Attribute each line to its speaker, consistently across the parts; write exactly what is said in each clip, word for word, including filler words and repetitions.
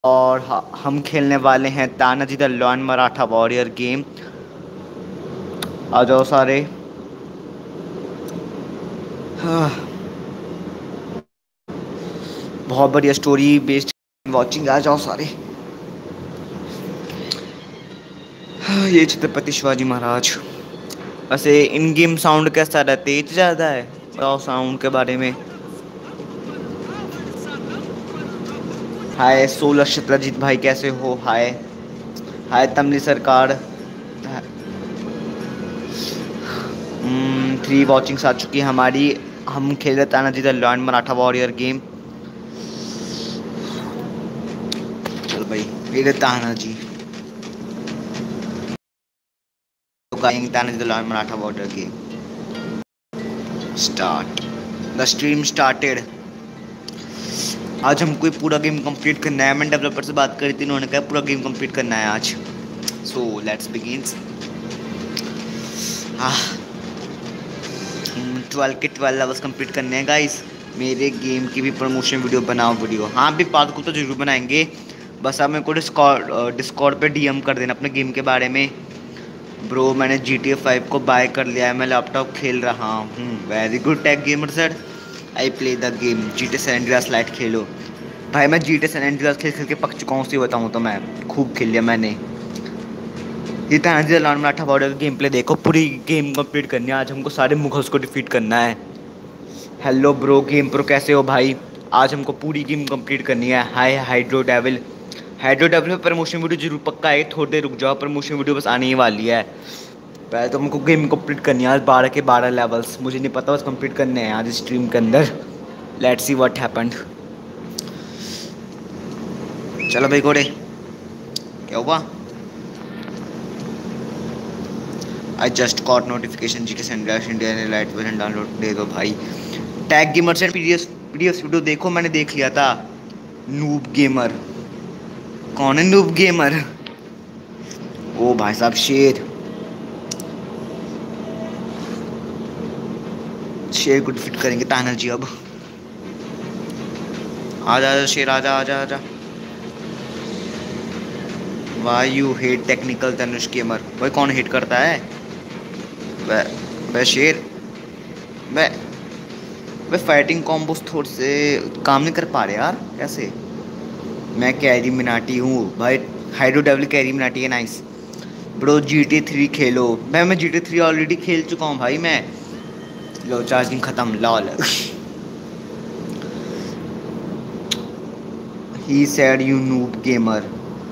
Speaker 1: और ह- हम खेलने वाले हैं Tanaji the lion Maratha warrior game. आ जाओ सारे। हाँ, बहुत बढ़िया स्टोरी बेस्ड वॉचिंग। आ जाओ सारे। हाँ, ये छत्रपति शिवाजी महाराज। वैसे इन गेम साउंड कैसा रहता है? तेज ज़्यादा है? बताओ साउंड के बारे में। हाय सोलह शत्रजीत भाई, कैसे हो? हाय। हाय तमली सरकार। थ्री वॉचिंग्स आ चुकी है हमारी। हम खेल रहे Tanaji the lion Maratha warrior game. चल भाई, मेरे Tanaji Tanaji the lion Maratha warrior game start. The stream started. आज हमको ये पूरा गेम कंप्लीट करना है। मैंने डेवलपर से बात करी थी, उन्होंने कहा पूरा गेम कंप्लीट करना है आज। So let's begin. हाँ, ट्वेल्व के ट्वेल्व लेवल्स कंप्लीट करने हैं गाइस। मेरे गेम की भी प्रमोशन वीडियो बनाओ वीडियो। हाँ भी पार्ट को तो जरूर बनाएंगे। बस आप मेरे को डिस्कॉर्ड डिस्कॉर्ड पे डीएम कर देना अपने गेम के बारे में। ब्रो मैंने जी टी ए फाइव को बाय कर लिया है, मैं लैपटॉप खेल रहा हूँ। Very good tech gamer sir. I play the game G T San Andreas lite खेलो। भाई मैं जी टी सैन एंड्रियास खेल खेल के पक चुका हूँ, सही बताऊँ तो मैं खूब खेल लिया मैंने। ये तानाजी लॉन मराठा बॉर्डर का गेम प्ले देखो। पूरी गेम कंप्लीट करनी है आज हमको, सारे मुगल्स को डिफीट करना है। हेलो ब्रो, गेम प्रो कैसे हो भाई? आज हमको पूरी गेम कंप्लीट करनी है। Hi hydro devil. Hydro devil में प्रमोशन वीडियो जरूर पक्का है। थोड़ी देर रुक जाओ, प्रमोशन वीडियो बस आने ही वाली है। पहले तो हमको गेम कंप्लीट करनी है आज। बारह के बारह लेवल्स मुझे नहीं पता, बस कंप्लीट करने हैं आज स्ट्रीम के अंदर। Let's see what happened. चलो भाई घोड़े, क्या हुआ? आई जस्ट कॉट नोटिफिकेशन जी के सेंड्रैश इंडिया ने लाइट वर्जन डाउनलोड दे दो भाई। टैग गेमर से पीडीएफ पीडीएफ वीडियो देखो, मैंने देख लिया था। नूब गेमर कौन है? Noob gamer. ओ भाई साहब शेर। शेर को डिफीट करेंगे ताना जी अब। आजा आजा शेर, आजा आजा आजा। Why you hate technical Dhanush gamer? भाई कौन हेट करता है? वह वह शेर। वह वह फाइटिंग कॉम्बोस थोड़े से काम नहीं कर पा रहे यार, कैसे? मैं कैरी मिनाटी हूँ भाई। हाइड्रो डेविल कैरी मिनाटी है, nice. Bro G T three खेलो। मैं मैं जी टी थ्री ऑलरेडी खेल चुका हूँ भाई मैं। लो चार्जिंग खत्म, lol. He said you noob gamer.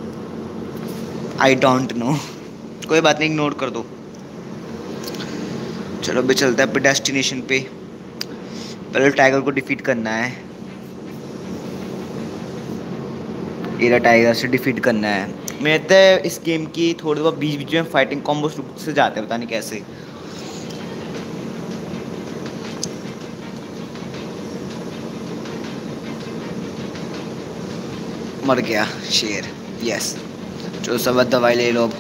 Speaker 1: I don't know. कोई बात नहीं, इग्नोर कर दो। चलो भी चलता है अपने डेस्टिनेशन पे। पहले टाइगर को डिफीट करना है। एरा टाइगर से डिफीट करना है। मैं तो इस गेम की थोड़ी बहुत बीच बीच में फाइटिंग कॉम्बो से जाते हैं, पता नहीं कैसे। मर गया शेर। यस। चलो सब दवाई ले लो अब।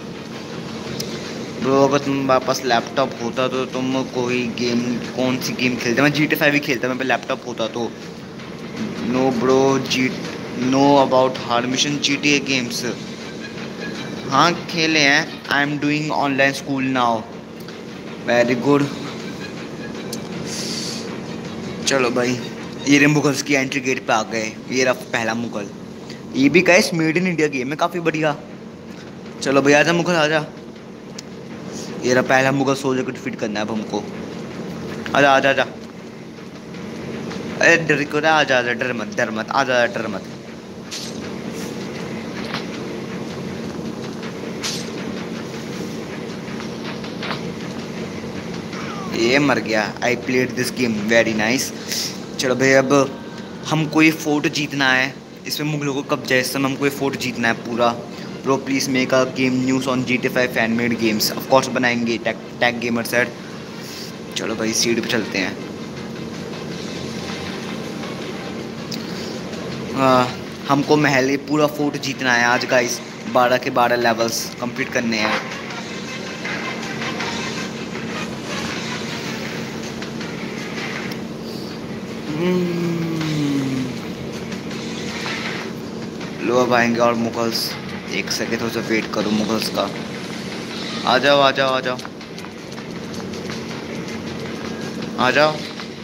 Speaker 1: ब्रो अगर तुम वापस लैपटॉप होता तो तुम कोई गेम, कौन सी गेम खेलते? मैं जी टी फाइव ही खेलता, मैं पे लैपटॉप होता तो। नो ब्रो जी know about hard mission G T A games. हाँ खेले हैं। I am doing online school now. Very good. चलो भाई, ये रे मुगल्स की एंट्री गेट पे आ गए। ये रहा पहला मुगल। ये भी guys made in India game है, काफ़ी बढ़िया। चलो भाई आजा मुगल आजा। ये रहा पहला मुगल सोल्जर को डिफीट करना है अब हमको। आजा आजा आजा। अरे डर क्यों रहा? आजा आजा, डर मत डर मत, आजा डर मत। ये मर गया। I played this game very nice. चलो भाई अब हमको ये फोर्ट जीतना है। इसमें मुगलों को कब्जा है इस समय, हमको ये फोर्ट जीतना है पूरा। Pro please make a game news on G T five fan made games. Of course बनाएंगे। Tag tag gamer set. चलो भाई सीढ़ी पे चलते हैं। आ, हमको महल ये पूरा फोर्ट जीतना है आज गाइस। बारह के बारह लेवल्स कंप्लीट करने हैं। हम्म, लो अब आएंगे और मुगल्स। एक सेकेंड थोड़ा सा वेट करो मुगल्स का। आ जाओ आ जाओ आ जाओ आ जाओ।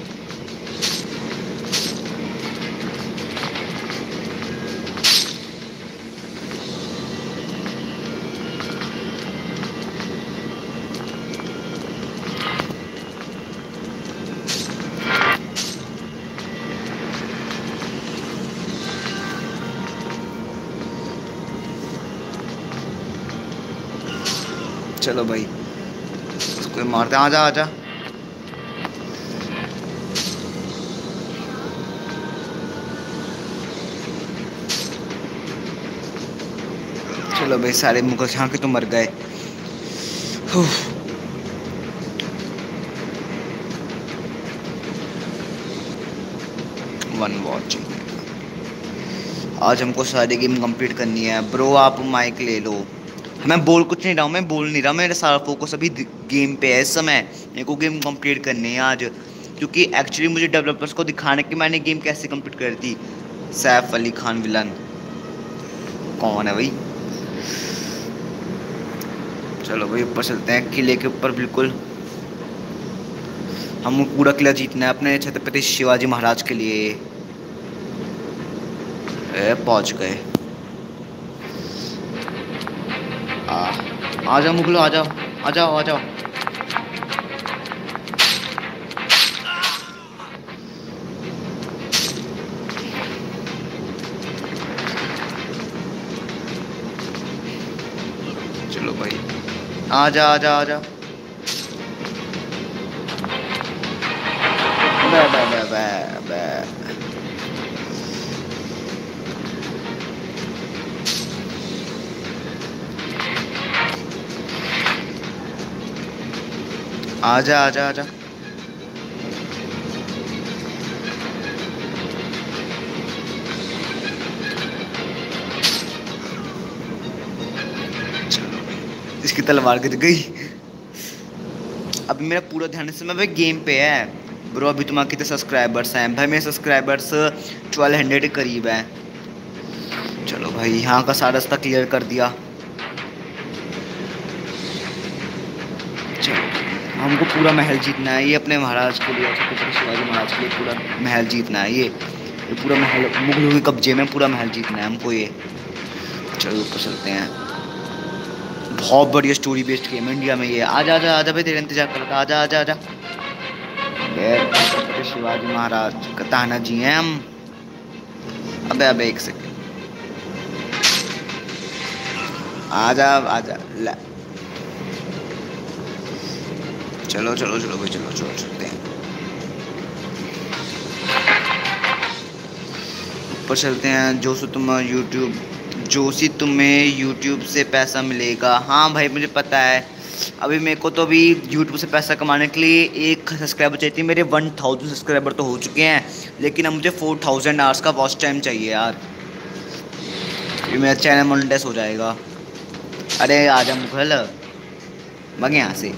Speaker 1: चलो भाई उसको मारते हैं। आजा आजा। चलो भाई सारे मुगल यहाँ के तो मर गए। One watching. आज हमको सारी गेम कंप्लीट करनी है ब्रो। आप माइक ले लो। मैं बोल कुछ नहीं रहा हूँ, मैं बोल नहीं रहा, मेरा सारा फोकस अभी गेम पे है इस समय। मेरे को गेम कंप्लीट करनी है आज, क्योंकि एक्चुअली मुझे डेवलपर्स को दिखाना कि मैंने गेम कैसे कंप्लीट कर दी। सैफ अली खान विलन कौन है भाई? चलो भाई ऊपर चलते हैं किले के ऊपर। बिल्कुल हम पूरा किला जीतना है अपने छत्रपति शिवाजी महाराज के लिए। पहुंच गए। आ जाओ मुगलो, आ जाओ आ जाओ आ जाओ। चलो भाई आ जा आ जा आ जा। बे बे बे बे बे। आजा आजा आजा। इसकी तलवार गिर गई। अभी मेरा पूरा ध्यान इस समय भाई गेम पे है ब्रो। अभी तुम्हारे कितने सब्सक्राइबर्स हैं भाई? मेरे सब्सक्राइबर्स ट्वेल्व हंड्रेड के करीब हैं। चलो भाई यहाँ का सारा रास्ता क्लियर कर दिया। हमको पूरा महल जीतना है ये अपने महाराज के लिए, छत्रपति शिवाजी महाराज के लिए पूरा महल जीतना है। ये ये पूरा महल मुगलों के कब्जे में पूरा महल जीतना है हमको ये। चलो ऊपर चलते हैं। बहुत बढ़िया स्टोरी बेस्ड गेम है इंडिया में ये। आजा आजा आजा भाई, तेरा इंतजार कर रहा था। आजा आजा आजा। छत्रपति शिवाजी महाराज का ताना जी हैं हम। अबे अबे एक सेकेंड। आजा आजा ला। चलो चलो चलो भाई चलो चलो चलते हैं ऊपर चलते हैं। जो सो तुम यूट्यूब जोशी तुम्हें यूट्यूब से पैसा मिलेगा। हाँ भाई मुझे पता है। अभी मेरे को तो अभी यूट्यूब से पैसा कमाने के लिए एक सब्सक्राइबर चाहिए। मेरे वन थाउजेंड सब्सक्राइबर तो हो चुके हैं, लेकिन अब मुझे फोर थाउजेंड आवर्स का वॉच टाइम चाहिए यार। फिर मेरा चैनल मोनेटाइज हो जाएगा। अरे आजा मुगल भाग यहाँ से।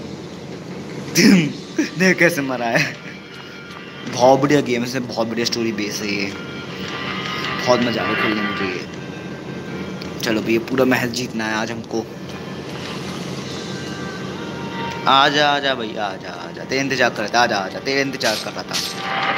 Speaker 1: देख कैसे मरा है। बहुत बढ़िया गेम है, बहुत बढ़िया स्टोरी बेस है ये। बहुत मजा आया खेलने मुझे ये। चलो भैया पूरा महल जीतना है आज हमको। आजा आजा भैया आजा आजा। तेरे इंतजार कर रहा था। आजा आजा तेरे इंतजार कर रहा था।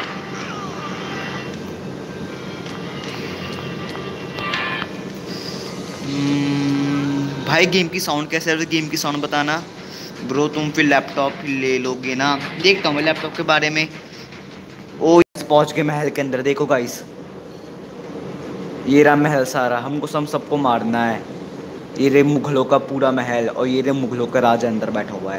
Speaker 1: भाई गेम की साउंड कैसे है? गेम की साउंड बताना ब्रो। तुम फिर लैपटॉप ले लोगे ना? देखता हूँ मैं लैपटॉप के बारे में। ओ पहुंच गए महल के अंदर। देखो गाइस ये रहा महल सारा। हमको सब सबको मारना है। ये रे मुगलों का पूरा महल और ये रे मुगलों का राजा अंदर बैठा हुआ है।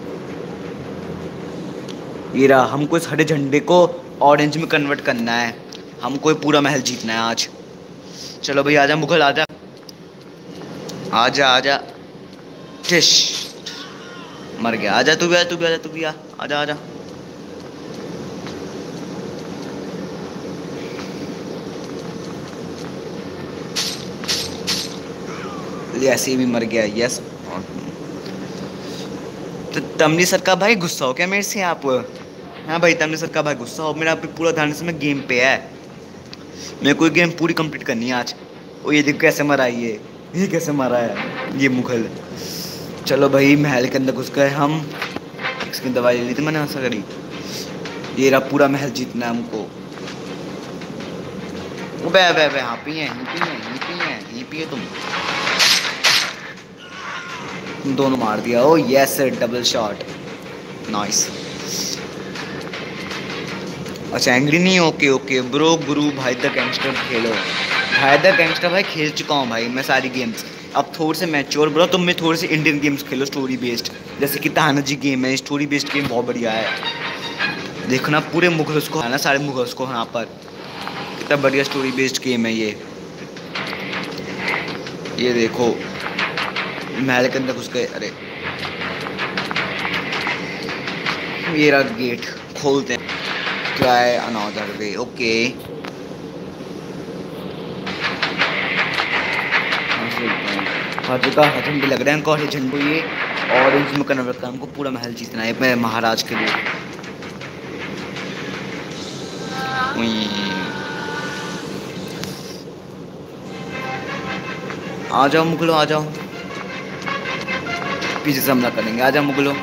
Speaker 1: ये रहा। हमको इस हरे झंडे को ऑरेंज में कन्वर्ट करना है। हमको ये पूरा महल जीतना है आज। चलो भाई आजा मुगल आजा आजा आजा। टिश मर गया। आजा तू भी आजा तू भी आजा तू भी आ आजा आजा। ऐसे भी मर गया। यस। तो तमनी सर का भाई गुस्सा हो क्या मेरे से आप? हाँ भाई तमनी सर का भाई गुस्सा हो। मेरा अभी पूरा ध्यान इसमें गेम पे है। मेरे को गेम पूरी कंप्लीट करनी है आज। ओ ये देखो कैसे मरा ये ये कैसे मरा है ये मुगल। चलो भाई महल के अंदर घुस गए हम। इसकी दवाई ले ली थी मैंने ऐसा करी। ये रहा पूरा महल जीतना है हमको। अबे अबे अबे यहाँ पे है यहीं पे है यहीं पे है यहीं पे है तुम। दोनों मार दिया। Oh yes double shot nice. अच्छा एंग्री नहीं। ओके ओके ब्रो गुरु भाई द गैंगस्टर खेलो। भाई द गैंगस्टर भाई खेल चुका हूँ भाई मैं सारी गेम्स। अब थोड़े से मैच्योर ब्रो तुम में थोड़े से इंडियन गेम्स खेलो स्टोरी बेस्ड। जैसे कि तानाजी गेम है स्टोरी बेस्ड गेम बहुत बढ़िया है। देखो ना पूरे मुगल्स को है ना सारे मुगल्स को यहाँ पर कितना बढ़िया स्टोरी बेस्ड गेम है ये। ये देखो महल के अंदर घुस गए। अरे ये रहा गेट खोलते हैं। Try another way okay. का हजम भी लग रहा है इनको और झंडू ये ऑरेंज में कन्वर्ट करना हमको पूरा महल जीतना है मैं महाराज के लिए। आ जाओ मुगलों आ जाओ। पीछे से हमला करेंगे आ जाओ मुगलों।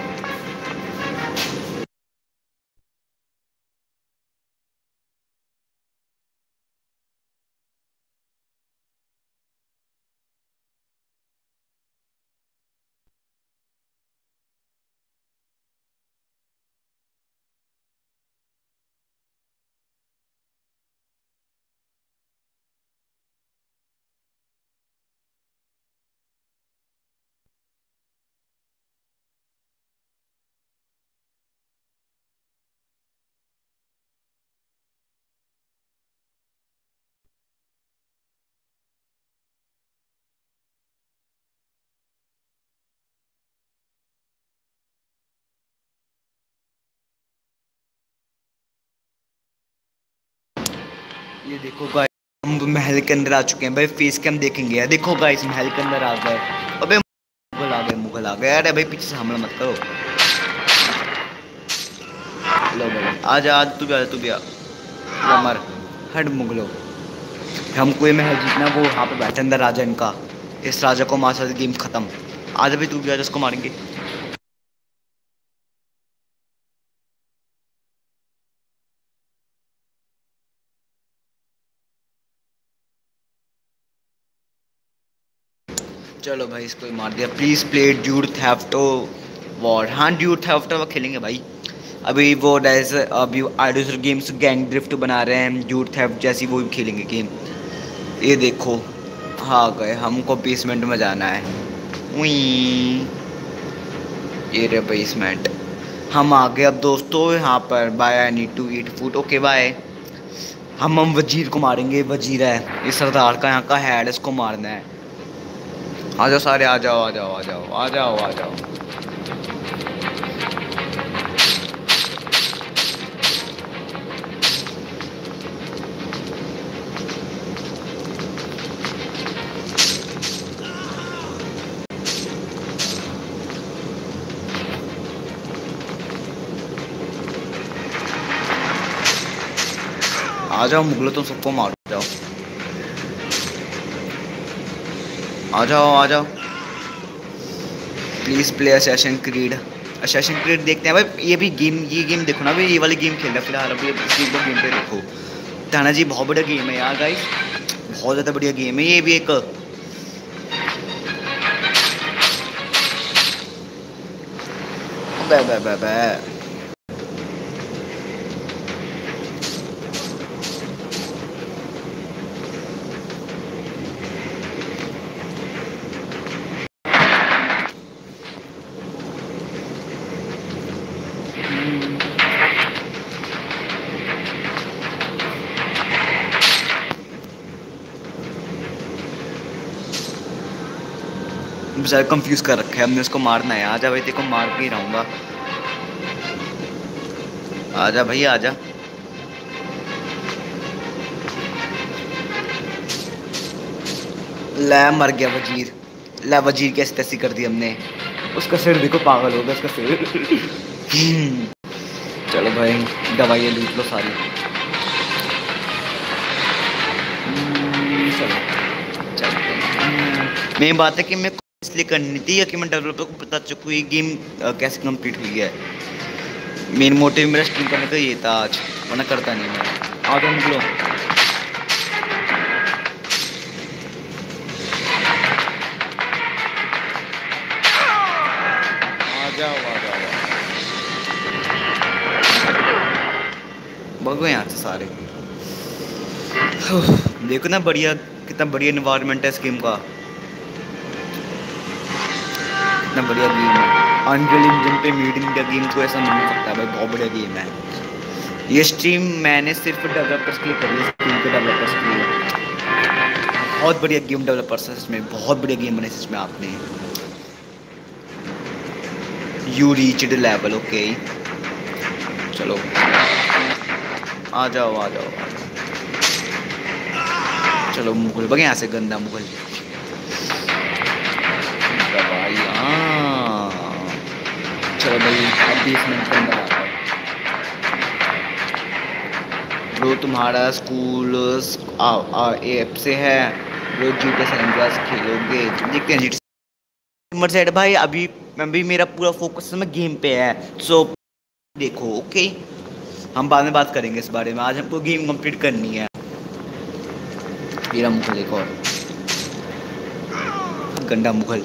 Speaker 1: ये देखो गाइस हम महल के अंदर आ चुके हैं भाई। फेस कैम देखेंगे यार। देखो गाइस महल के अंदर आ गए। अबे मुगल आ गए मुगल आ गए। अरे भाई पीछे से हमला मत करो। लो भाई आजा आज तू भी आ तू भी आ मर हट मुगलो। हमको ये महल जीतना वो वहाँ पे बैठे अंदर राजा इनका। इस राजा को मार सकते गेम खत्म। आज भाई तू भी आजा इसको मारेंगे। चलो भाई इसको ही मार दिया। Please play dude theft war. हाँ ड्यूड थेफ्टो वो खेलेंगे भाई। अभी वो जैसे अभी आइडोस गेम्स गैंग ड्रिफ्ट बना रहे हैं ड्यूड थेफ्ट जैसी वो भी खेलेंगे गेम। ये देखो हाँ गए हमको बेसमेंट में जाना है। उई ये रे बेसमेंट हम आ गए अब दोस्तों यहाँ पर। Bye I need to eat food okay bye. हम हम वजीर को मारेंगे। वजीर है ये सरदार का यहाँ का हेड इसको मारना है। आ जाओ सारे आ जाओ आ जाओ आ जाओ आ जाओ आ जाओ। आ जाओ मुगलों तुम सबको मारो जाओ। आ जाओ आ जाओ please play assassin creed. Assassin creed देखते हैं भाई। ये भी गेम ये गेम देखो ना भाई ये वाली गेम खेल रहा फिलहाल अभी गेम पे देखो। ताना जी बहुत बढ़िया गेम है यार गाइस। बहुत ज़्यादा बढ़िया गेम है ये भी एक। बे बे बे बे बेचारा कंफ्यूज कर रखा है हमने उसको मारना है। आजा भाई देखो मार के ही रहूंगा। आजा भाई आजा। लै मर गया वजीर। लै वजीर कैसे तैसी कर दी हमने। उसका सिर देखो पागल हो गया उसका सिर। चलो भाई दवाइयाँ लूट लो सारी। चलो मेन बात है कि मैं इसलिए करनी थी कि मैं डेवलपर को बता चुका ये गेम कैसे कंप्लीट हुई है। मेन मोटिव मेरा स्ट्रीम करने का ये था आज, वरना करता नहीं मैं। आ जाओ निकलो। आ जाओ आ जाओ भगो यहाँ से सारे। देखो ना बढ़िया, कितना बढ़िया इन्वायरमेंट है इस गेम का, कितना बढ़िया गेम है। अनरियल इंजन पे मेड इन इंडिया गेम को ऐसा नहीं हो सकता भाई, बहुत बढ़िया गेम है। ये स्ट्रीम मैंने सिर्फ डेवलपर्स के लिए करी है, स्ट्रीम के डेवलपर्स के लिए। बहुत बढ़िया गेम डेवलपर्स है इसमें, बहुत बढ़िया गेम बने इसमें आपने। यू रीच्ड लेवल, ओके चलो आ जाओ आ जाओ, चलो मुगल बगे यहाँ से, गंदा मुगल भाई। हाँ चलो भाई, अब बीस मिनट के अंदर आता है। ब्रो तुम्हारा स्कूल ऐप से है bro, G T San class खेलोगे? देखते हैं जी टी साइड भाई। अभी अभी मेरा पूरा फोकस में गेम पे है, सो देखो ओके। हम बाद में बात करेंगे इस बारे में, आज हमको गेम कंप्लीट करनी है। मेरा मुगल एक और गंदा मुगल।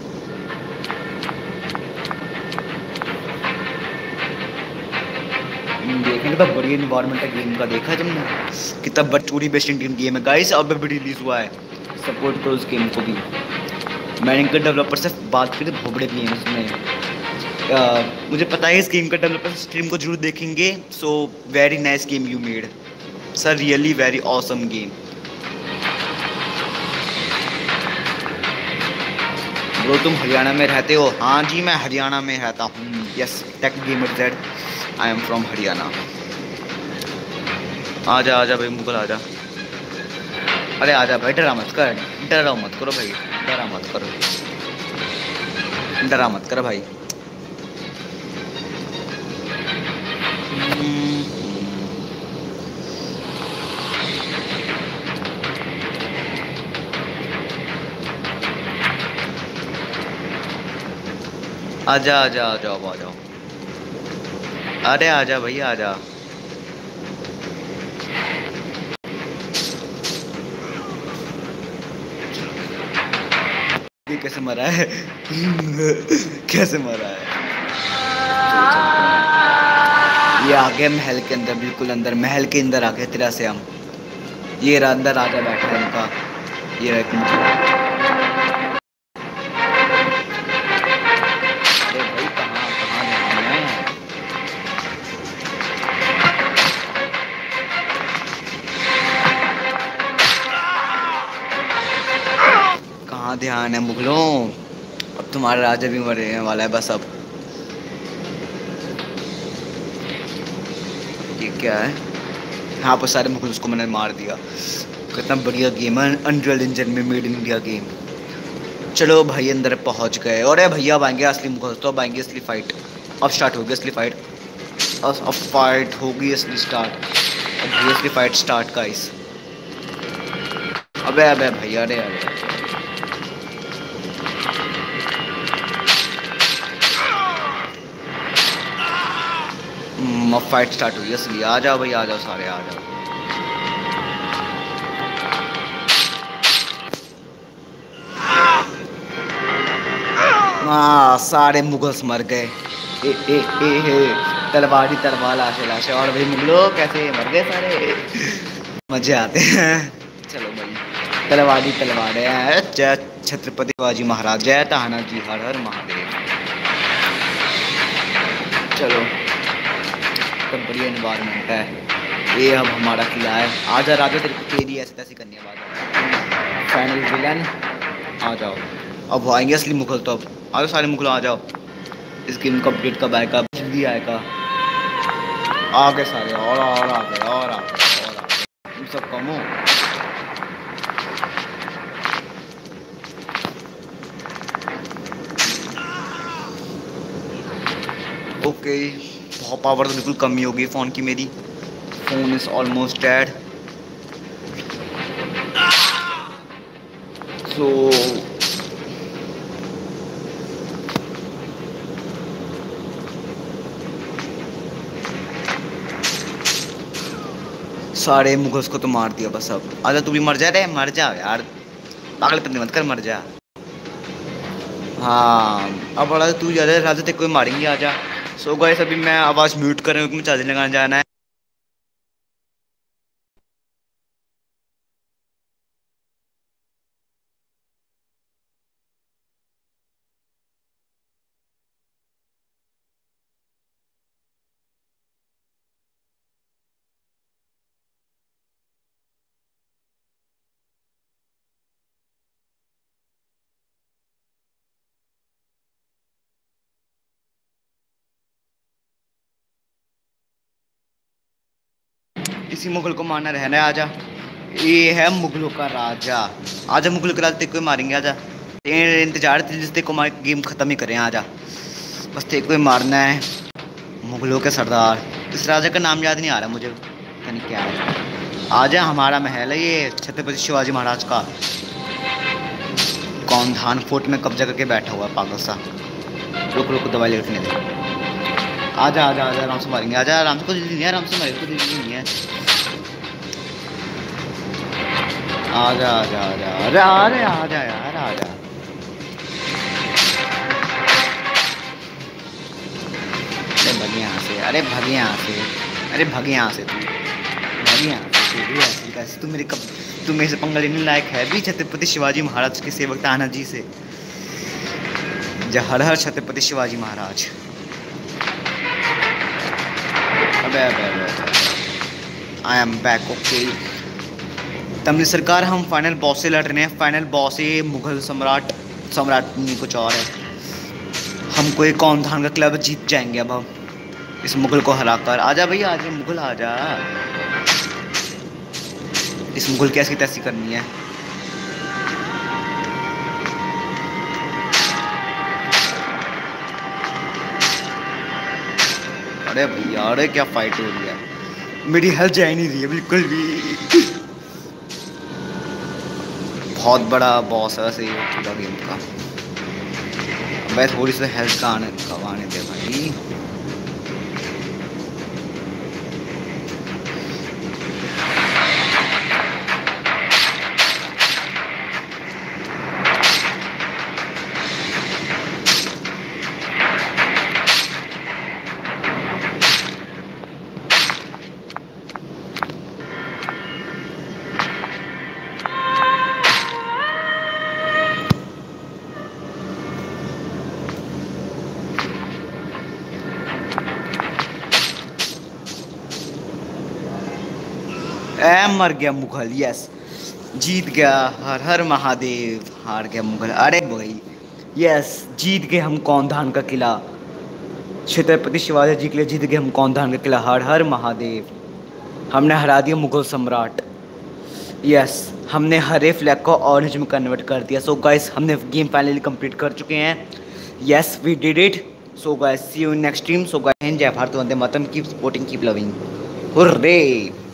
Speaker 1: देखने का बढ़िया इन्वायरमेंट है गेम का, देखा जब कितना बड़ी बेस्ट इंडियन गेम है गाइस, अब भी रिलीज हुआ है। सपोर्ट करो उस गेम को भी। मैंने इनके डेवलपर से बात की, बहुत बड़े गेम है उसमें। मुझे पता है इस गेम का डेवलपर स्ट्रीम को जरूर देखेंगे। So very nice game you made sir, really very awesome game. Bro तुम हरियाणा में रहते हो? हाँ जी मैं हरियाणा में रहता हूँ, yes tech gamer Z, I am from Haryana. आजा आजा भाई मुगल आजा। अरे आजा भाई, डरा मत कर, डरा मत करो भाई, डरा मत करो, डरा मत कर भाई। आजा आजा आ जाओ आ जाओ, अरे आजा भैया आजा। ये कैसे मरा है? कैसे मरा है? ये आ गया महल के अंदर, बिल्कुल अंदर, महल के अंदर आ गया तेरा से हम। ये अंदर राजा बैठा है उनका, ये रहा। ध्यान है मुगलों, अब तुम्हारा राजा भी मरने वाला है बस। अब ये क्या है? यहाँ पर सारे मुगल उसको मैंने मार दिया। कितना बढ़िया गेम है, अनरियल इंजन में मेड इन इंडिया गेम। चलो भाई अंदर पहुँच गए, और भैया अब आएंगे असली मुगल, तो अब आएंगे असली फाइट। अब स्टार्ट होगी असली फाइट, अब फाइट होगी असली स्टार्ट, अब असली फाइट स्टार्ट गाइस। अबे अबे भैया, अरे अरे अब फाइट स्टार्ट हुई असली। आ जाओ भाई, आ जाओ सारे, आ जाओ। हाँ सारे मुगल्स मर गए। ए ए ए हे तलवार ही तलवार, लाशे लाशे। और भाई मुगलों कैसे मर गए सारे, मजे आते हैं। चलो भाई तलवार ही तलवार है। जय छत्रपति शिवाजी महाराज, जय ताना जी, हर हर महादेव। चलो तो बढ़िया इन्वायरमेंट है। ये अब हमारा किला है। आजा राजा, तेरे को तेरी ऐसे तैसे करनी है बात। फाइनल विलन आ जाओ, अब आएंगे असली मुगल। तो अब आ जाओ सारे मुगल, आ जाओ। इस गेम कंप्लीट कब आएगा? जल्दी आएगा। आ गए सारे, और और आ गए, और आ गए, और आ गए। तुम सब कम हो। ओके पावर तो बिल्कुल कम ही होगी फ़ोन की मेरी। Phone is almost dead. So सारे मुगल्स को तो मार दिया बस। अब आजा तू भी मर जा रे, मर जा यार, पागलपंती मत कर, मर जा। हाँ अब बड़ा तू जा रहा राजा, तेरे को मारेंगे, आजा। सो गाइस अभी मैं आवाज़ म्यूट कर रहा हूँ क्योंकि मुझे चार्जिंग लगाने जाना है। इसी मुगल को मारना रहना है, आजा। ये है मुगलों का राजा, आजा मुगलों के राजा, तेरे को ही मारेंगे, आजा। तेरे इंतजार थे जिससे को मार गेम ख़त्म ही करें, आजा। बस तेरे को ही मारना है, मुगलों के सरदार। इस राजा का नाम याद नहीं आ रहा मुझे, पता नहीं क्या है। आजा, हमारा महल है ये, छत्रपति शिवाजी महाराज का। कौंधान फोर्ट में कब्जा करके बैठा हुआ पागल सा। रुक रुक दवाई लेटने दे। आजा आजा आजा, आराम से मारेंगे, आजा आराम से, कुछ नहीं है, आराम से मारेंगे, कुछ नहीं है। आजा आजा आजा, अरे अरे आजा यार, आजा। अरे भग यहाँ से, अरे भग यहाँ से, अरे भग यहाँ से, तू भग यहाँ से, तू भी ऐसी कैसे, तू मेरे कब, तू मेरे से पंगा लेने लायक है भी? छत्रपति शिवाजी महाराज के सेवक तानाजी से। जय हर हर छत्रपति शिवाजी महाराज। अबे अबे अबे, आई एम बैक, ओके। तमने सरकार, हम फाइनल बॉस से लड़ रहे हैं। फाइनल बॉस ये मुगल सम्राट, सम्राट नहीं कुछ और है। हमको एक कौंधान का क्लब जीत जाएंगे अब हम इस मुगल को हराकर। आजा भैया, आजा मुगल, आजा। इस मुगल की ऐसी तैसी करनी है। अरे भैया, अरे क्या फाइट हो रही है, मेरी हेल्थ जा नहीं रही है बिल्कुल भी। बहुत बड़ा बॉस है वैसे ये पूरा गेम का। मैं थोड़ी सी हेल्थ का आने कमाने दे भाई। ए मर गया मुगल, यस जीत गया, हर हर महादेव। हार गया मुगल, अरे भाई यस जीत गए हम कौंधान का किला। छत्रपति शिवाजी जी के लिए जीत गए हम कौंधान का किला, हर हर महादेव। हमने हरा दिया मुगल सम्राट, यस हमने हरे फ्लैग को ऑरेंज में कन्वर्ट कर दिया। सो गाइस हमने गेम फाइनली कंप्लीट कर चुके हैं, yes we did it. So guys see you next team. So guys जय भारत, वंदे मातरम, keep supporting, keep loving, hurray.